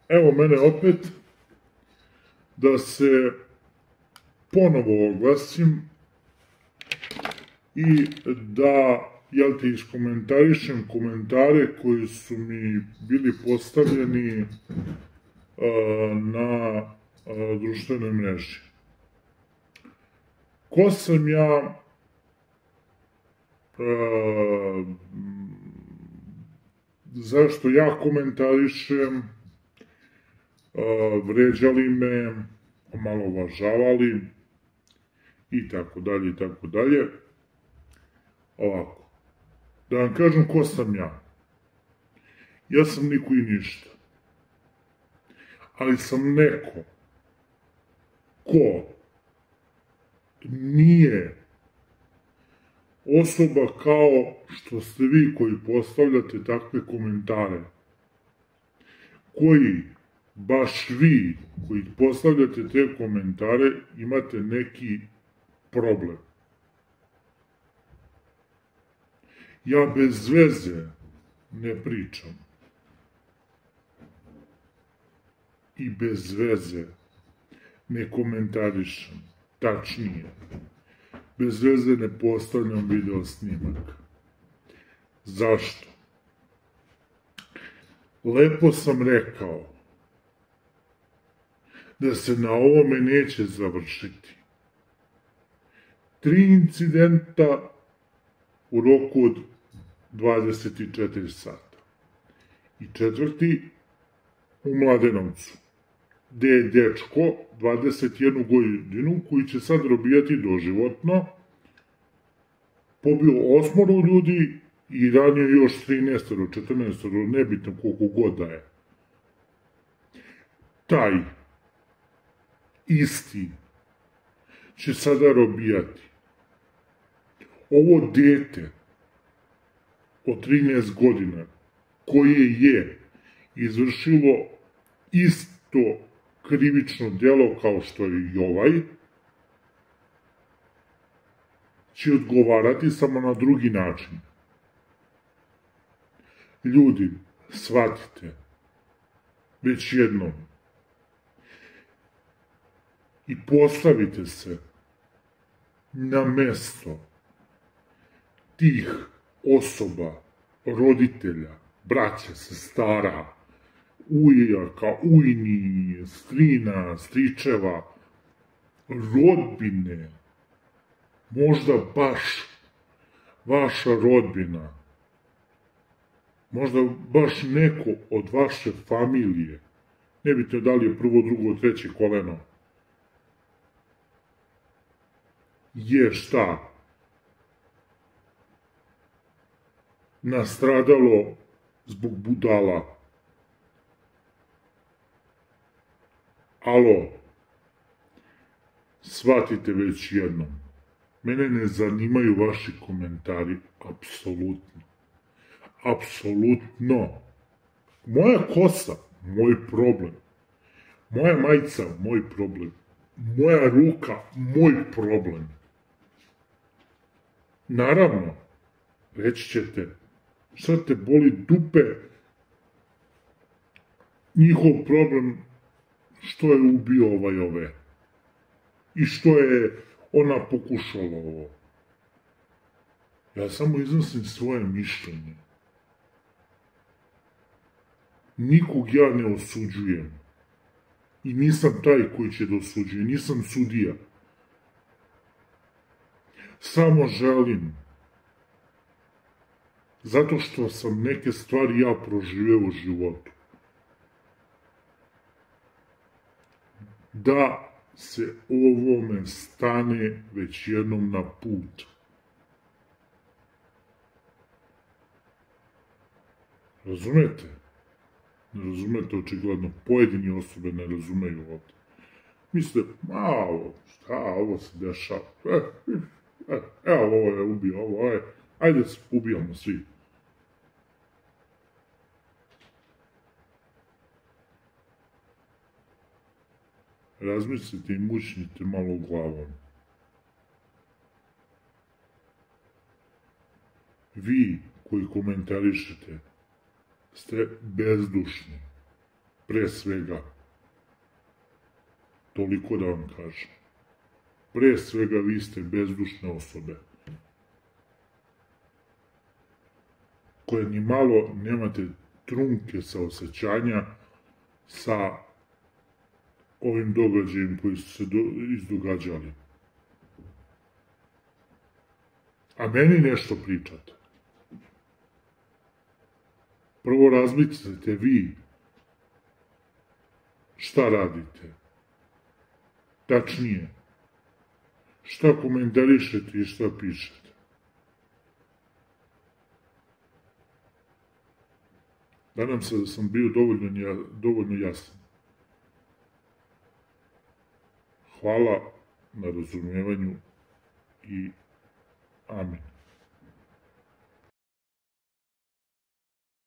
Evo mene opet da se ponovo oglasim i da, iskomentarišem komentare koji su mi bili postavljeni na društvenoj mreži. Ko sam ja, zašto ja komentarišem, vređali me, omalovažavali i tako dalje i tako dalje. Ovako, da vam kažem ko sam ja. Ja sam niko i ništa. Ali sam neko ko nije osoba kao što ste vi koji postavljate takve komentare, koji baš vi koji postavljate te komentare imate neki problem. Ja bez veze ne pričam i bez veze ne komentarišem, tačnije, bez veze ne postavljam video snimak. Zašto? Lepo sam rekao da se na ovome neće završiti. 3 incidenta u roku od 24 sata. I 4. u Mladenovcu, gde je dečko 21 godinu koji će sad robijati doživotno, pobio 8 ljudi i ranio još 13, 14, nebitno koliko god da je. Taj isti će sada robijati. Ovo dete od 13 godina koje je izvršilo isto krivično djelo kao što je i ovaj, će odgovarati samo na drugi način. Ljudi, shvatite, već jednom, i postavite se na mesto tih osoba, roditelja, braća, sestara, ujaka, ujni, strina, stričeva, rodbine, možda baš vaša rodbina, možda baš neko od vaše familije, nebitno da li je prvo, drugo, treće koleno, je šta? Nastradalo zbog budala. Alo, shvatite već jednom. Mene ne zanimaju vaši komentari, apsolutno. Apsolutno. Moja kosa, moj problem. Moja majica, moj problem. Moja ruka, moj problem. Naravno, reći ćete, šta te boli dupe, njihov problem što je ubio ove i što je ona pokušala ovo. Ja samo iznosim svoje mišljenje. Nikog ja ne osuđujem i nisam taj koji će da osuđuje, nisam sudija. Samo želim, zato što sam neke stvari ja proživeo u životu, da se ovome stane već jednom na put. Razumete? Ne razumete, očigledno. Pojedini osobe ne razumeju ovde. Misle, šta ovo se dešava? Evo, ovo je ubio, ovo je. Ajde se ubijamo svi. Razmislite i mučnite malo glavom. Vi koji komentarišete ste bezdušni. pre svega, toliko da vam kažem, pre svega vi ste bezdušne osobe, koje ni malo nemate trunke saosećanja sa ovim događajem koji su se izdogađali. A meni nešto pričate. Prvo razmislite vi šta radite. Tačnije, šta komentarišete i šta pišete. Nadam se da sam bio dovoljno jasan. Hvala na razumijevanju i amin.